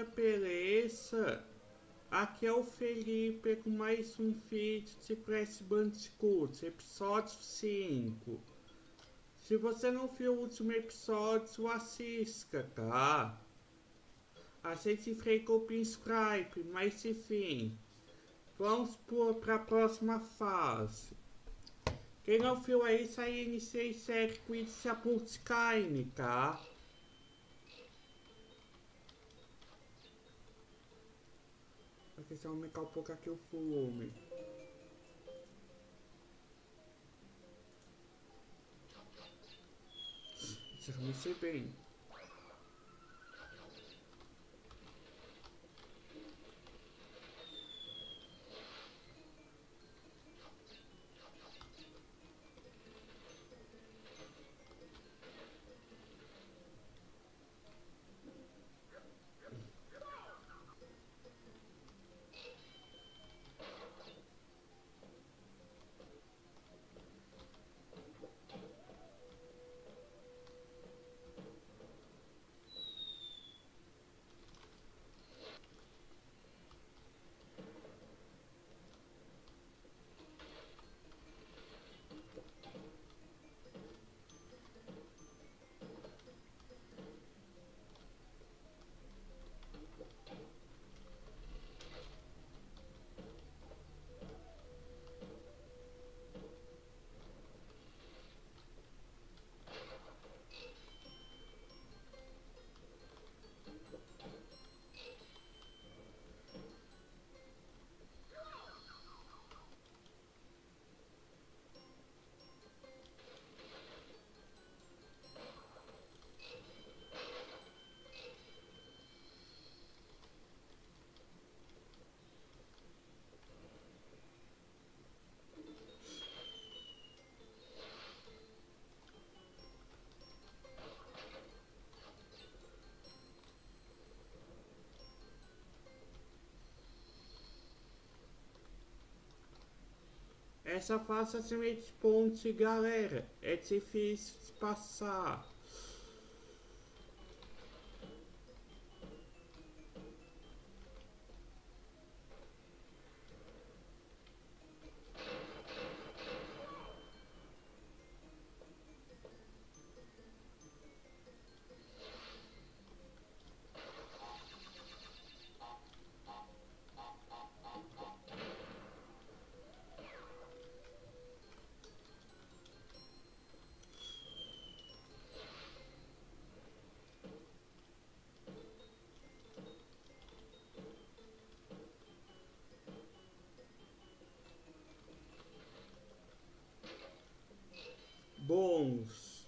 beleza? Aqui é o Felipe com mais um vídeo de Crash Bandicoot, episódio 5. Se você não viu o último episódio, assista, tá? A gente freou o Skype, mas enfim. Vamos para a próxima fase. Quem não viu aí, isso aí iniciei série com esse Apultikaine, tá? Aqui só aumentar um pouco aqui o volume. Você vai mexer bem. Essa fase assim é de ponte, galera. É difícil de passar. Bons.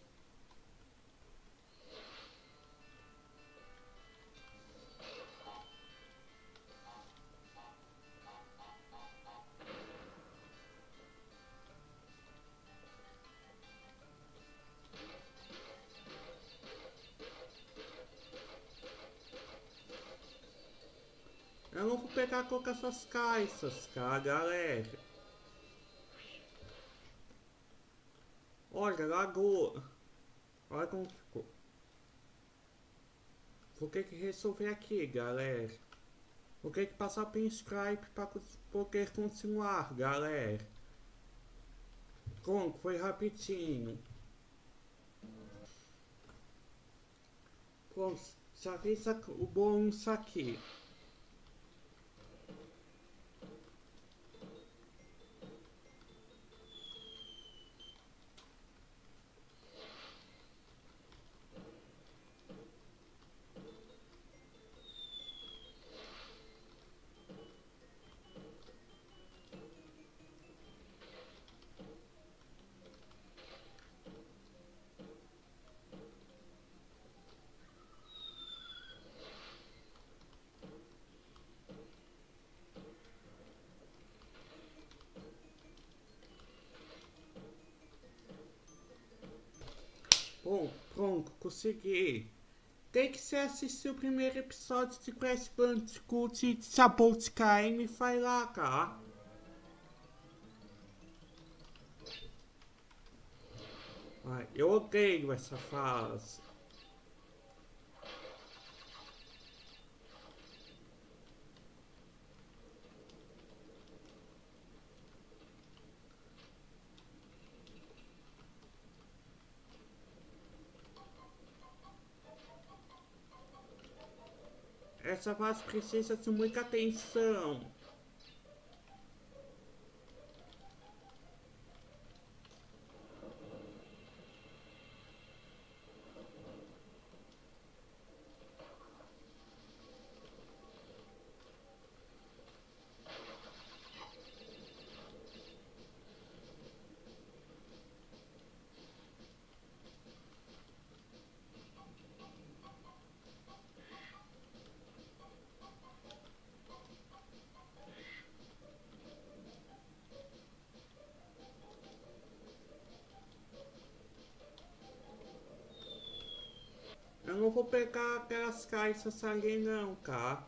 Eu não vou pegar com essas caixas, tá, galera? Olha, lagoa. Olha como ficou. Vou ter que resolver aqui, galera. Vou ter que passar pelo Skype para poder continuar, galera. Pronto, foi rapidinho. Pronto, já fiz o bônus aqui. Bom, pronto, consegui. Tem que se assistir o primeiro episódio de Crash Bandicoot de Sapolsky e vai lá, tá? Ai, eu odeio essa fase. Essa fase precisa de muita atenção. Eu não vou pegar aquelas caixas ali não, tá?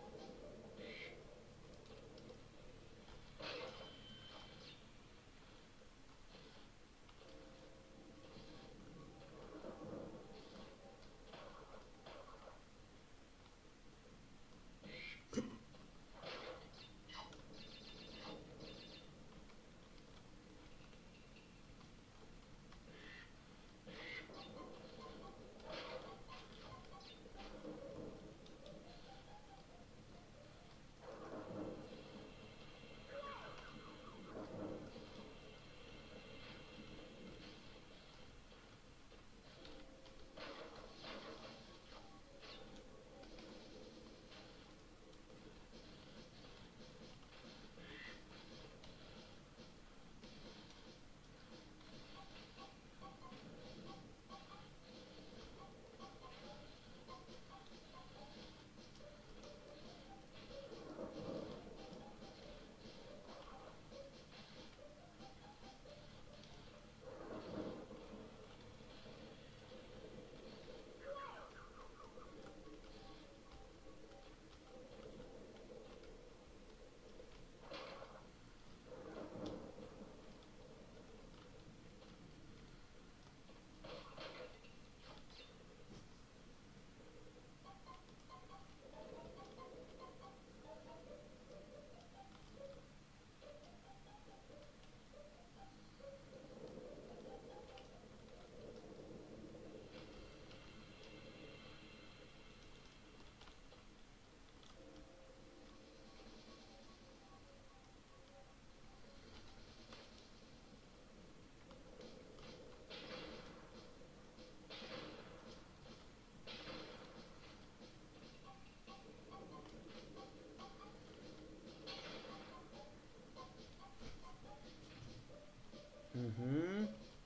Uhum.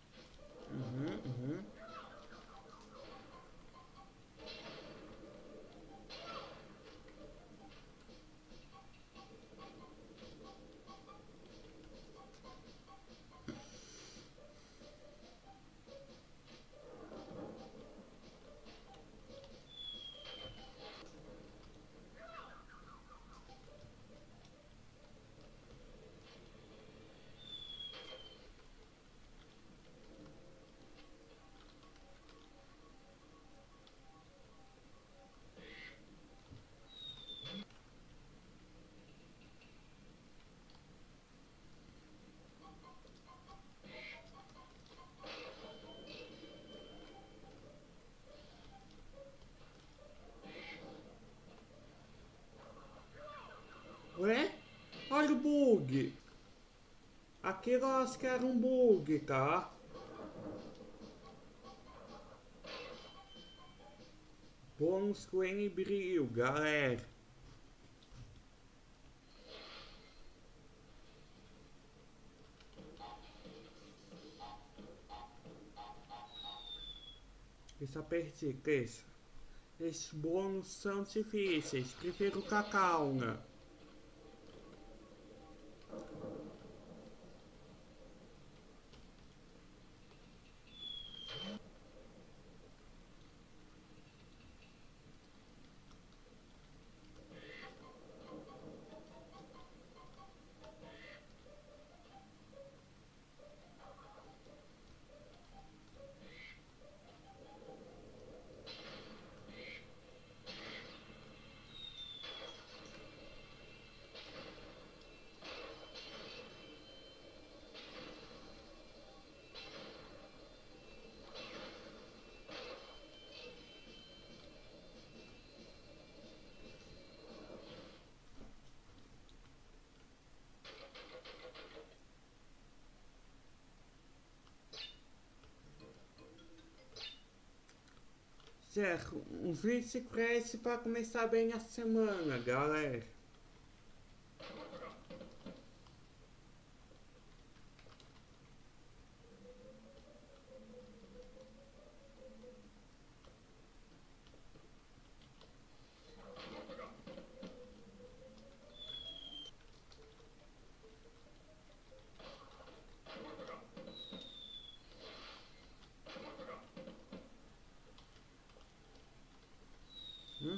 Uhum, uhum. Ué? Olha o bug. Aquilo eu acho que era um bug, tá? Bônus com N brilho, galera. Isso apertei, deixa. Esses bônus são difíceis, prefiro com a calma. Certo, um vídeo cresce para começar bem a semana, galera. Hum?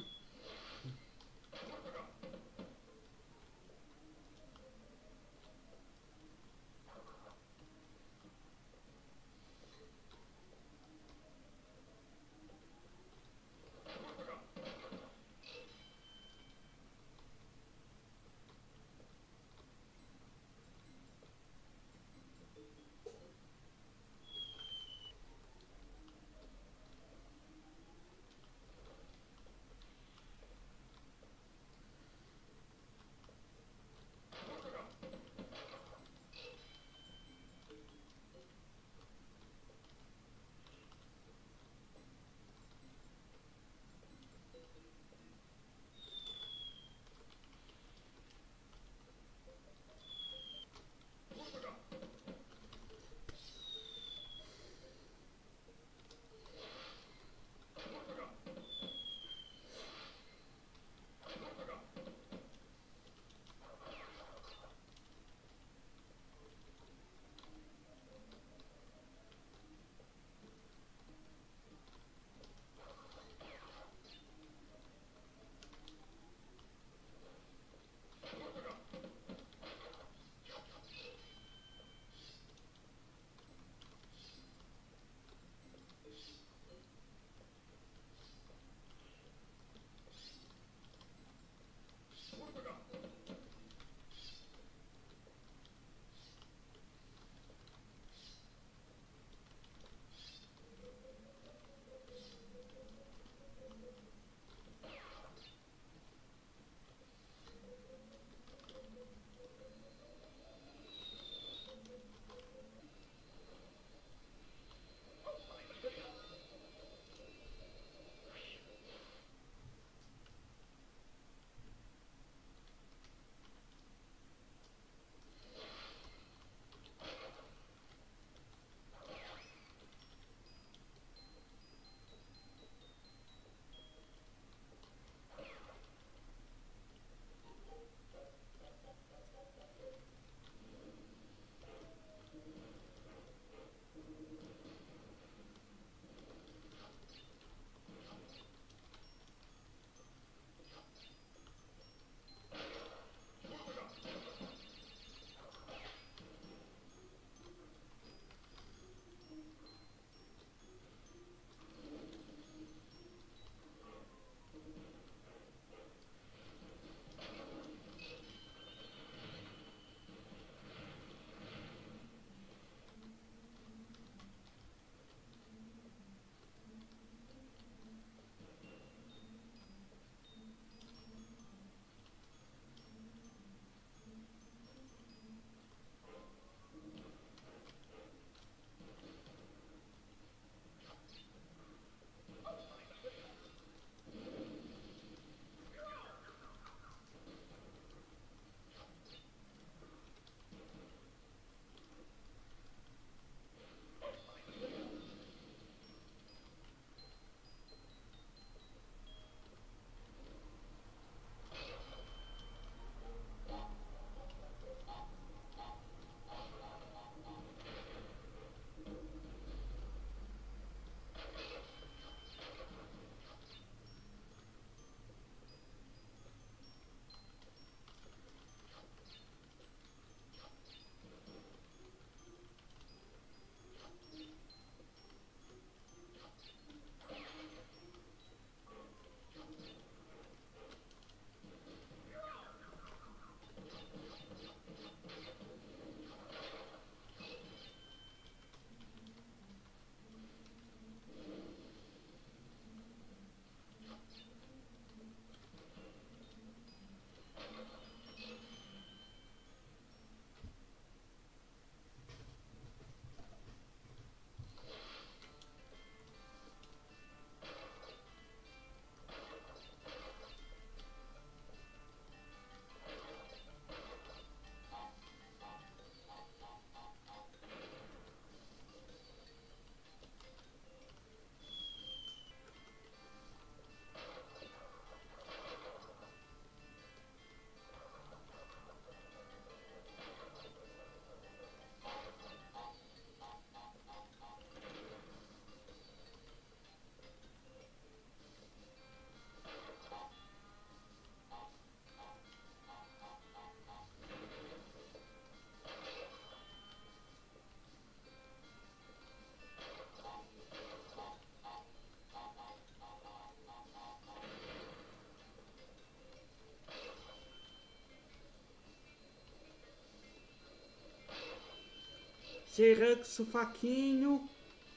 Xerax, faquinho.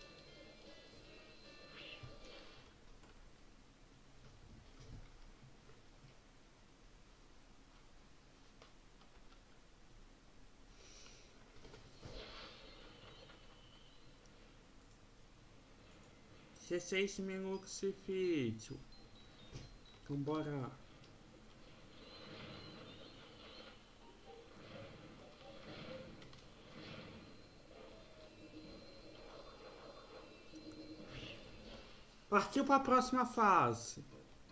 Dezesseis minutos de vídeo. Então bora. Partiu para a próxima fase.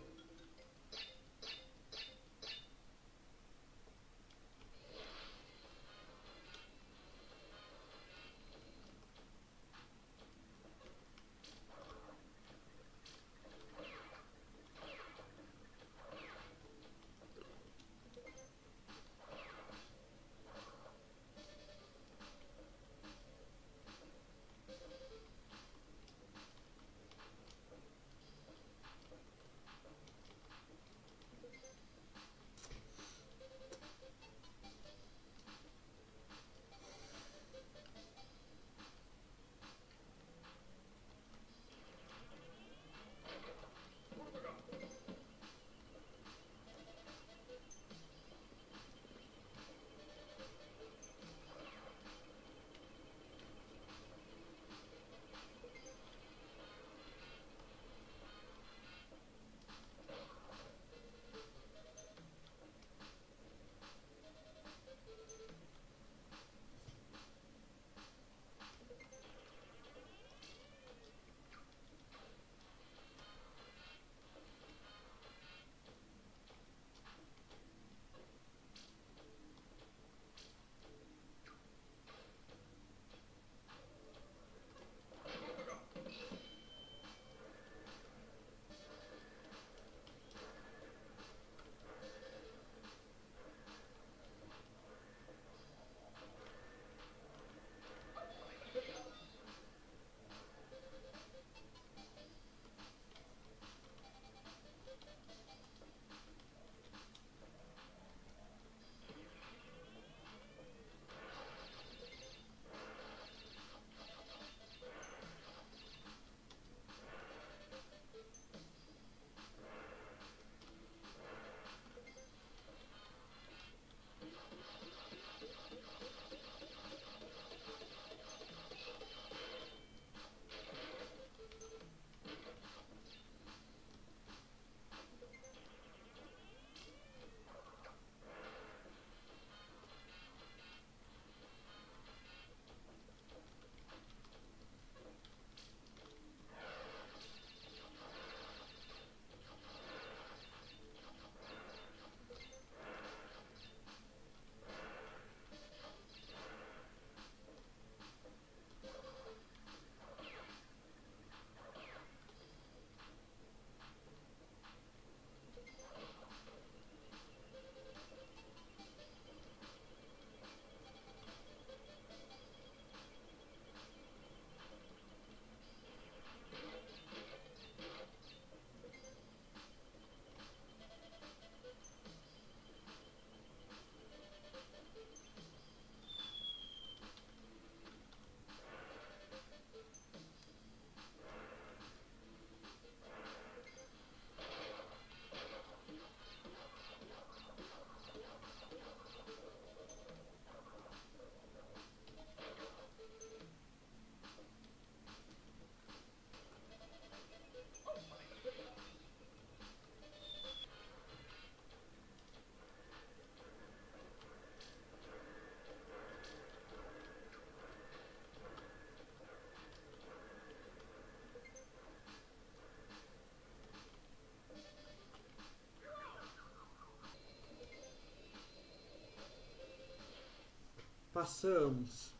Passamos.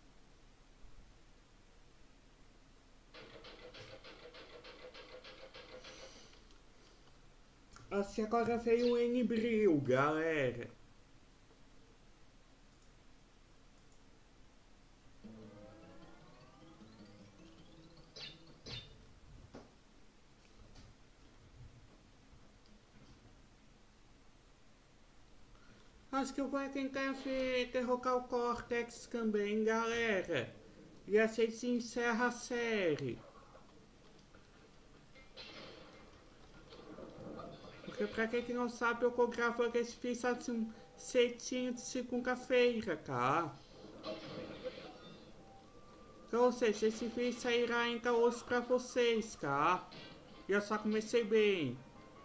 Assim, agora veio o N-Bril, galera. Acho que eu vou tentar derrocar o Cortex também, galera. E assim se encerra a série. Porque pra quem que não sabe, eu tô gravando esse vídeo assim, cedinho de segunda-feira, tá? Então, ou seja, esse vídeo sairá ainda hoje pra vocês, tá? E eu só comecei bem.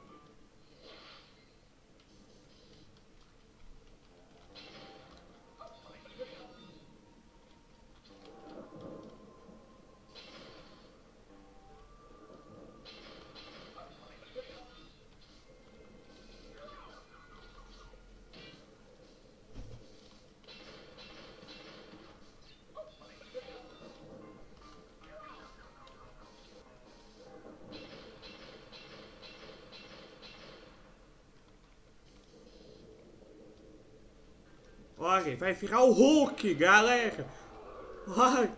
Olha, vai virar o Hulk, galera. Olha.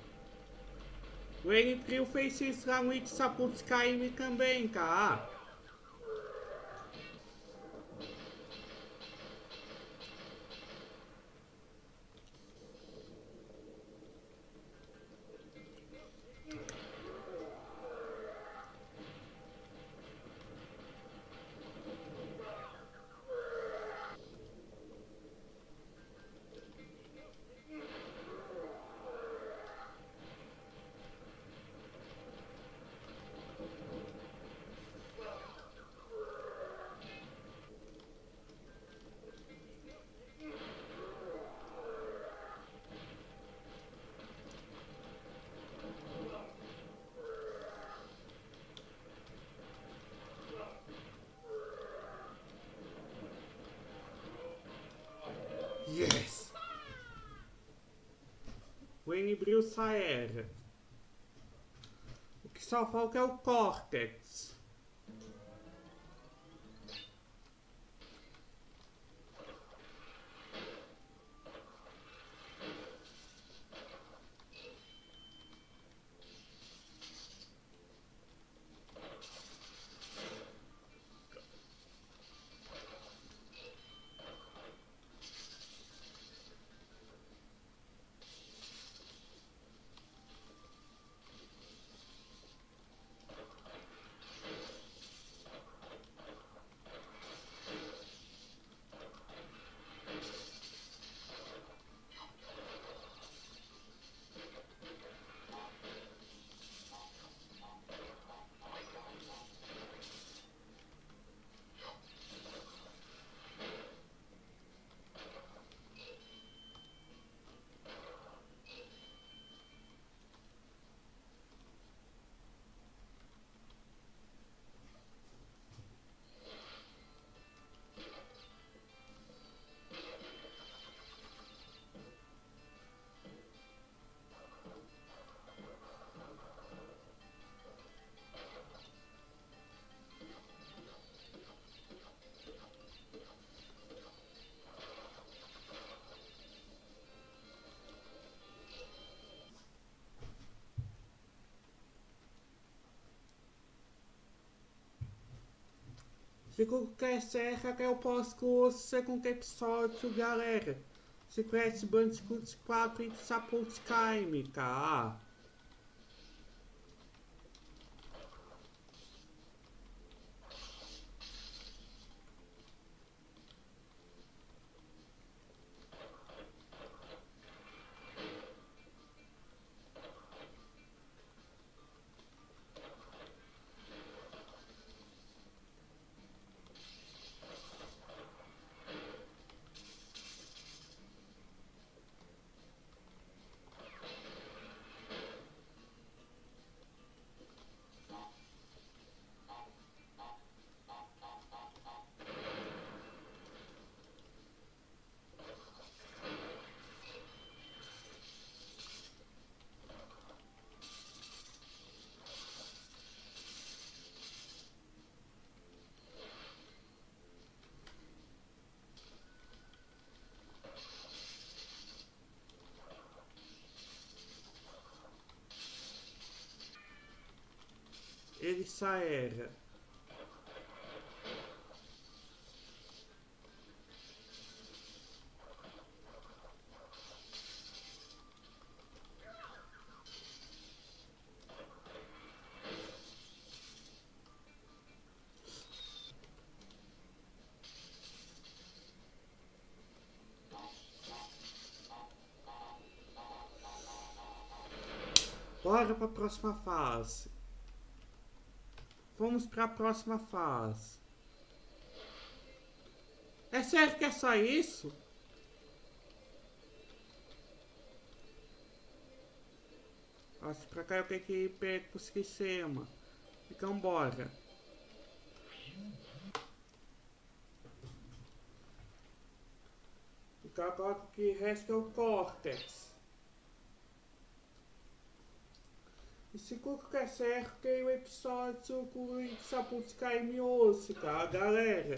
O Eniprio fez isso lá no Itsaput Skyrim também, tá? Yes! O Eniprio Saera. O que só falta é o Cortex. Segundo que serra que eu posso com o segundo episódio, galera. Se Crash Bandicoot 4 e Sapult Skyrim, tá? Ele era. Bora pra próxima fase. Vamos pra próxima fase. É sério que é só isso? Nossa, pra cá eu tenho que ir conseguir cima. Então bora. Então agora o que resta é o Cortex. E se tudo que é certo, tem o episódio com o Saputskai Miose, tá, galera?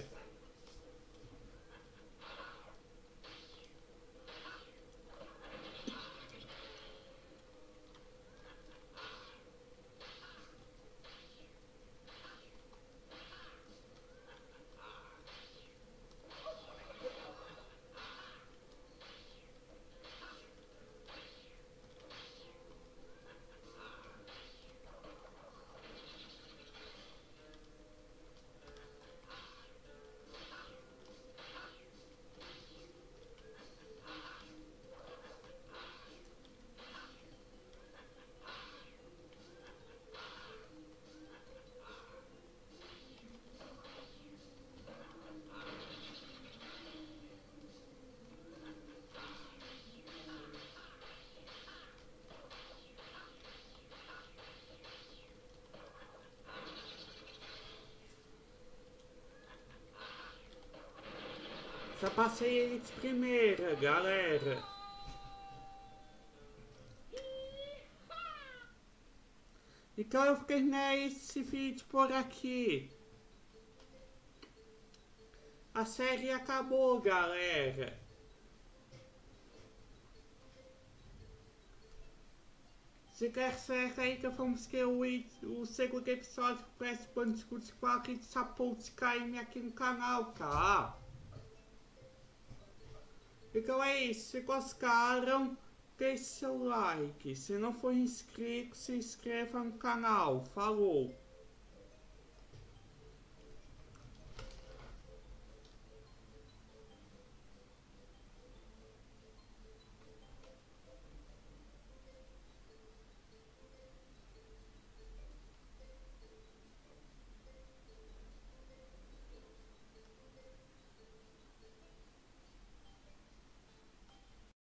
Já passei ele de primeira, galera. Então eu vou terminar esse vídeo por aqui. A série acabou, galera. Se quer certo aí que vamos ter o segundo episódio do Crash Bandicoot 4 de Saputskai aqui no canal, tá? Então é isso, se gostaram, deixe seu like. Se não for inscrito, se inscreva no canal. Falou!